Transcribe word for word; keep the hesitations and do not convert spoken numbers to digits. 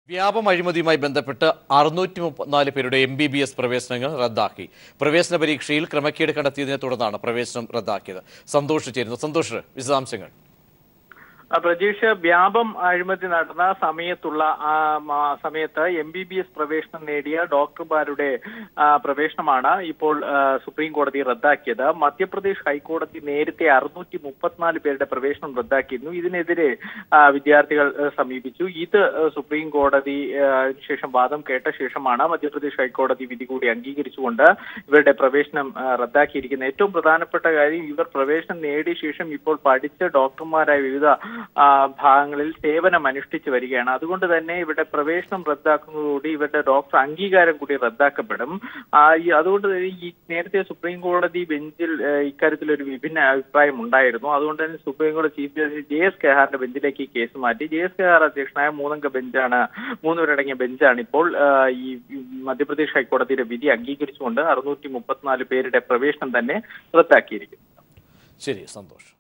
വ്യാപം അഴിമതിയുമായി ബന്ധപ്പെട്ട് അറുന്നൂറ്റി മുപ്പത്തിനാല് പേരുടെ എം ബി ബി എസ് പ്രവേശനങ്ങൾ റദ്ദാക്കി. പ്രവേശന പരീക്ഷയിൽ ക്രമക്കേട് കണ്ടെത്തിയതിനെ തുടർന്നാണ് പ്രവേശനം റദ്ദാക്കിയത്. സന്തോഷ് ചേരുന്നു. സന്തോഷ്, വിശദാംശങ്ങൾ. പ്രജീഷ്, വ്യാപം അഴിമതി നടന്ന സമയത്തുള്ള സമയത്ത് എം ബി ബി എസ് പ്രവേശനം നേടിയ ഡോക്ടർമാരുടെ പ്രവേശനമാണ് ഇപ്പോൾ സുപ്രീം കോടതി റദ്ദാക്കിയത്. മധ്യപ്രദേശ് ഹൈക്കോടതി നേരത്തെ അറുന്നൂറ്റി മുപ്പത്തിനാല് പേരുടെ പ്രവേശനം റദ്ദാക്കിയിരുന്നു. ഇതിനെതിരെ വിദ്യാർത്ഥികൾ സമീപിച്ചു. ഇത് സുപ്രീം കോടതി ശേഷം വാദം കേട്ട ശേഷമാണ് മധ്യപ്രദേശ് ഹൈക്കോടതി വിധി കൂടി അംഗീകരിച്ചുകൊണ്ട് ഇവരുടെ പ്രവേശനം റദ്ദാക്കിയിരിക്കുന്നത്. ഏറ്റവും പ്രധാനപ്പെട്ട കാര്യം, ഇവർ പ്രവേശനം നേടിയ ശേഷം ഇപ്പോൾ പഠിച്ച ഡോക്ടർമാരായ വിവിധ ഭാഗങ്ങളിൽ സേവനം അനുഷ്ഠിച്ചു വരികയാണ്. അതുകൊണ്ട് തന്നെ ഇവരുടെ പ്രവേശനം റദ്ദാക്കുന്നതോടുകൂടി ഇവരുടെ ഡോക്ടർ അംഗീകാരം കൂടി റദ്ദാക്കപ്പെടും. അതുകൊണ്ട് തന്നെ ഈ നേരത്തെ സുപ്രീം കോടതി ബെഞ്ചിൽ ഇക്കാര്യത്തിലൊരു വിഭിന്ന അഭിപ്രായം ഉണ്ടായിരുന്നു. അതുകൊണ്ട് തന്നെ സുപ്രീം കോടതി ചീഫ് ജസ്റ്റിസ് ജെ എസ് കെഹാറിന്റെ ബെഞ്ചിലേക്ക് ഈ കേസ് മാറ്റി. ജെ എസ് കെഹാർ അധ്യക്ഷനായ മൂന്നംഗ ബെഞ്ചാണ് മൂന്നുപേരടങ്ങിയ ബെഞ്ചാണ് ഇപ്പോൾ ഈ മധ്യപ്രദേശ് ഹൈക്കോടതിയുടെ വിധി അംഗീകരിച്ചുകൊണ്ട് അറുന്നൂറ്റി മുപ്പത്തിനാല് പേരുടെ പ്രവേശനം തന്നെ റദ്ദാക്കിയിരിക്കുന്നത്. ശരി, സന്തോഷം.